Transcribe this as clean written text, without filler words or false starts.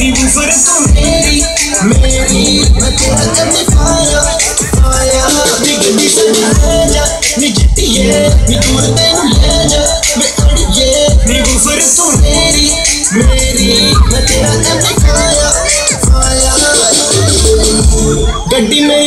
नी woofer तू मेरी मेरी मैं तेरा एम्पलीफायर फायर नी गड्डी सानू ले जा नी जट्टिए नी दूर तैनू ले जा वे अड़िए नी वूफर तू मेरी मेरी मैं तेरा एम्पलीफायर फायर गड्डी में